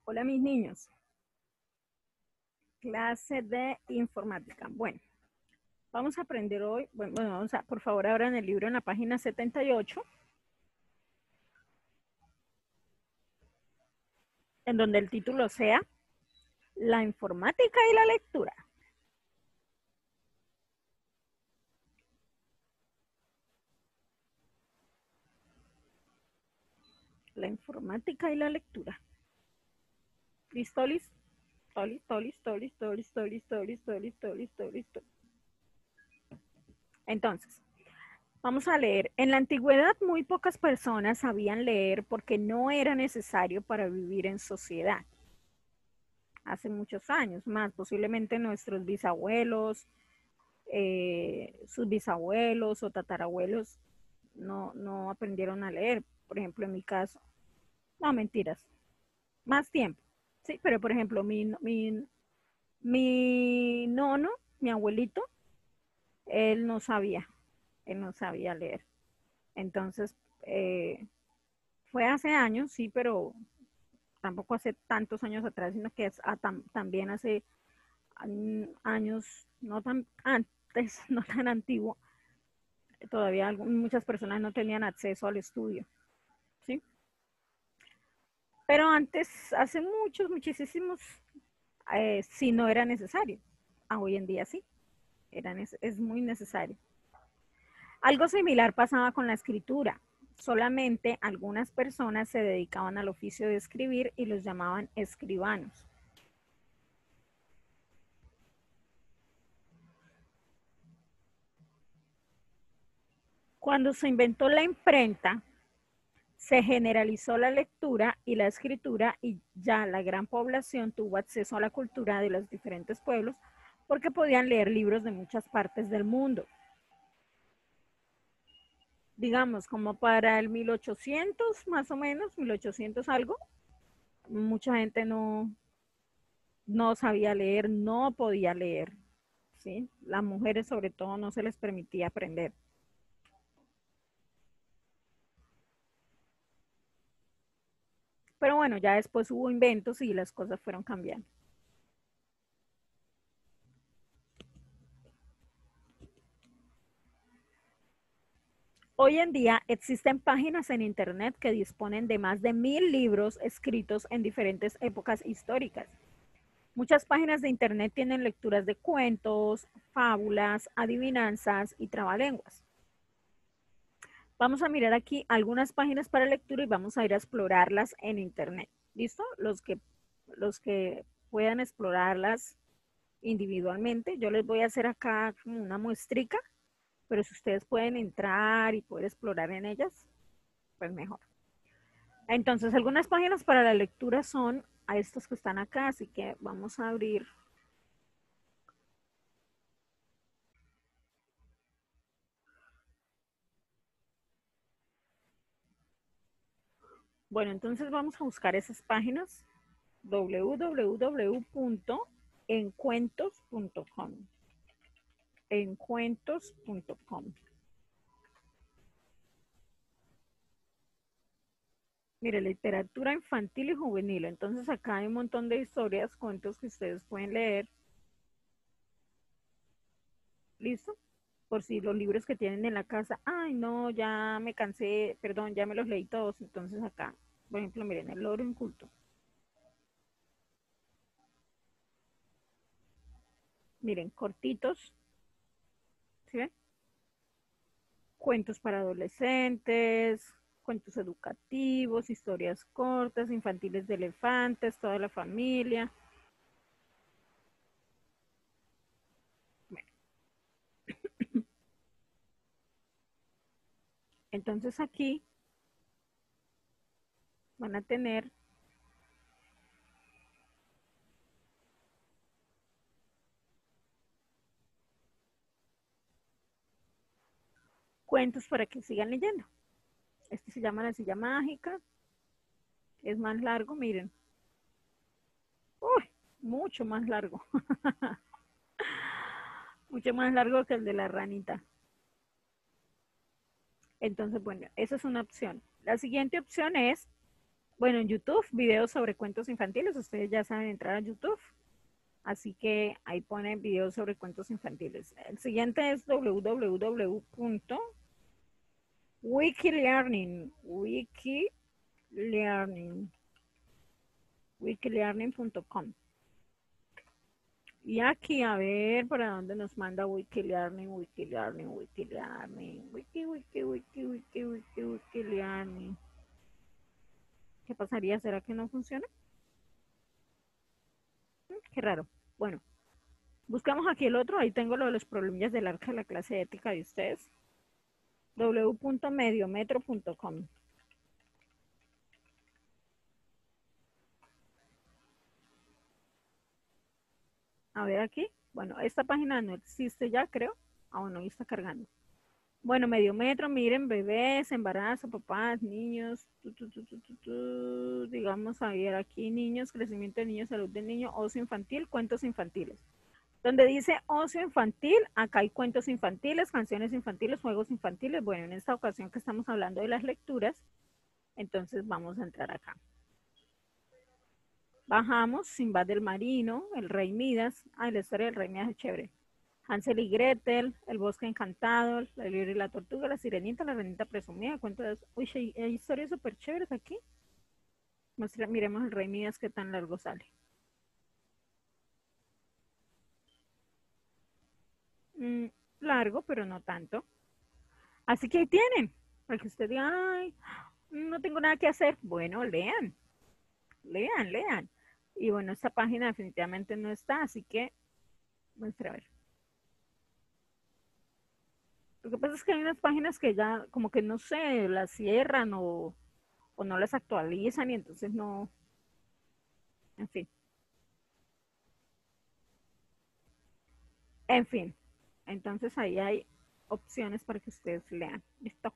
Hola mis niños, clase de informática. Bueno, vamos a aprender hoy, vamos a, por favor, abran el libro en la página 78, en donde el título sea La informática y la lectura. La informática y la lectura. ¿Listo, listo? Listo, listo, listo, listo, listo, listo, listo, listo, listo. Entonces, vamos a leer. En la antigüedad muy pocas personas sabían leer porque no era necesario para vivir en sociedad. Hace muchos años, más posiblemente nuestros bisabuelos, sus bisabuelos o tatarabuelos no aprendieron a leer. Por ejemplo, en mi caso, no, mentiras, más tiempo. Sí, pero por ejemplo, mi nono, mi abuelito, él no sabía leer. Entonces, fue hace años, sí, pero tampoco hace tantos años atrás, sino que también hace años, no tan antes, no tan antiguo, todavía muchas personas no tenían acceso al estudio, ¿sí? Pero antes, hace muchísimos, sí no era necesario. Hoy en día sí, es muy necesario. Algo similar pasaba con la escritura. Solamente algunas personas se dedicaban al oficio de escribir y los llamaban escribanos. Cuando se inventó la imprenta, se generalizó la lectura y la escritura y ya la gran población tuvo acceso a la cultura de los diferentes pueblos porque podían leer libros de muchas partes del mundo. Digamos, como para el 1800 más o menos, 1800 algo, mucha gente no sabía leer, no podía leer, ¿sí? Las mujeres sobre todo no se les permitía aprender. Pero bueno, ya después hubo inventos y las cosas fueron cambiando. Hoy en día existen páginas en Internet que disponen de más de 1000 libros escritos en diferentes épocas históricas. Muchas páginas de Internet tienen lecturas de cuentos, fábulas, adivinanzas y trabalenguas. Vamos a mirar aquí algunas páginas para lectura y vamos a ir a explorarlas en Internet. ¿Listo? Los que puedan explorarlas individualmente, yo les voy a hacer acá como una muestrica, pero si ustedes pueden entrar y poder explorar en ellas, pues mejor. Entonces, algunas páginas para la lectura son a estos que están acá, así que vamos a abrir. Bueno, entonces vamos a buscar esas páginas www.encuentos.com encuentos.com. Mire, literatura infantil y juvenil. Entonces acá hay un montón de historias, cuentos que ustedes pueden leer. ¿Listo? Por si los libros que tienen en la casa, ay no, ya me cansé, perdón, ya me los leí todos. Entonces acá, por ejemplo, miren, el loro inculto. Miren, cortitos, ¿sí ven? Cuentos para adolescentes, cuentos educativos, historias cortas, infantiles de elefantes, toda la familia. Bueno, entonces aquí van a tener cuentos para que sigan leyendo. Este se llama La silla mágica, es más largo, miren. Uy, mucho más largo. Mucho más largo que el de la ranita. Entonces, bueno, esa es una opción. La siguiente opción es Bueno, en YouTube, videos sobre cuentos infantiles. Ustedes ya saben entrar a YouTube. Así que ahí pone videos sobre cuentos infantiles. El siguiente es www.wikilearning. Wikilearning.com. Y aquí a ver para dónde nos manda Wikilearning. Wikilearning. ¿Qué pasaría? ¿Será que no funciona? Qué raro. Bueno, buscamos aquí el otro. Ahí tengo lo de los problemillas del arca de la clase de ética de ustedes. www.mediometro.com. A ver aquí. Bueno, esta página no existe ya, creo. Aún no está cargando. Bueno, Mediometro, miren, bebés, embarazo, papás, niños, digamos, a ver aquí, niños, crecimiento de niños, salud del niño, ocio infantil, cuentos infantiles. Donde dice ocio infantil, acá hay cuentos infantiles, canciones infantiles, juegos infantiles. Bueno, en esta ocasión que estamos hablando de las lecturas, entonces vamos a entrar acá. Bajamos, Sinbad del Marino, El Rey Midas. Ay, la historia del Rey Midas es chévere. Hansel y Gretel, El Bosque Encantado, La Liebre y la Tortuga, La Sirenita, La Renita Presumida. Cuentos. Uy, hay historias súper chéveres aquí. Miremos El Rey Midas, qué tan largo sale. Largo, pero no tanto. Así que ahí tienen, para que usted diga, ay, no tengo nada que hacer. Bueno, lean. Y bueno, esta página definitivamente no está, así que muestra a ver. Lo que pasa es que hay unas páginas que ya como que no sé, las cierran o no las actualizan y entonces no, en fin. En fin, entonces ahí hay opciones para que ustedes lean. Listo.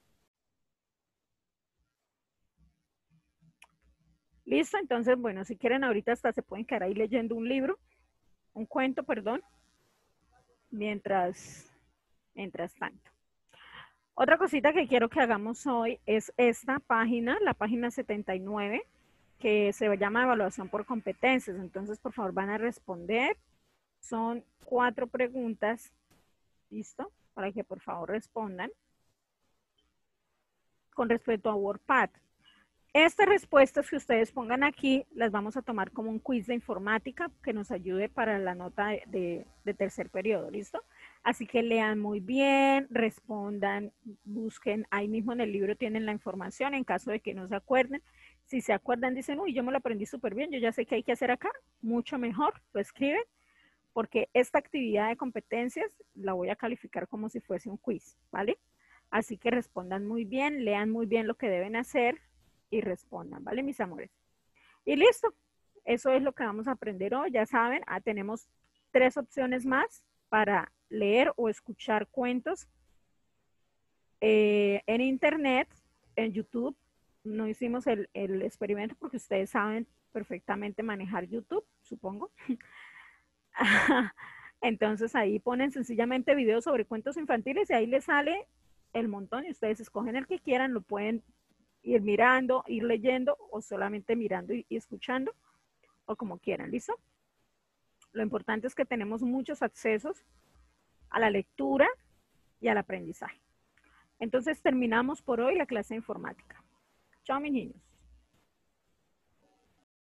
Listo, entonces, bueno, si quieren ahorita hasta se pueden quedar ahí leyendo un cuento, perdón, mientras tanto. Otra cosita que quiero que hagamos hoy es esta página, la página 79, que se llama evaluación por competencias. Entonces, por favor, van a responder. Son 4 preguntas, ¿listo? Para que por favor respondan con respecto a WordPad. Estas respuestas que ustedes pongan aquí las vamos a tomar como un quiz de informática que nos ayude para la nota de tercer periodo, ¿listo? Así que lean muy bien, respondan, busquen, ahí mismo en el libro tienen la información en caso de que no se acuerden. Si se acuerdan, dicen, uy, yo me lo aprendí súper bien, yo ya sé qué hay que hacer acá, mucho mejor, lo escriben, porque esta actividad de competencias la voy a calificar como si fuese un quiz, ¿vale? Así que respondan muy bien, lean muy bien lo que deben hacer y respondan, ¿vale, mis amores? Y listo, eso es lo que vamos a aprender hoy. Ya saben, tenemos 3 opciones más para leer o escuchar cuentos en internet, en YouTube. No hicimos el experimento porque ustedes saben perfectamente manejar YouTube, supongo. Entonces ahí ponen sencillamente videos sobre cuentos infantiles y ahí les sale el montón y ustedes escogen el que quieran, lo pueden ir mirando, ir leyendo o solamente mirando y escuchando o como quieran, ¿listo? Lo importante es que tenemos muchos accesos a la lectura y al aprendizaje. Entonces terminamos por hoy la clase de informática. Chao, mis niños.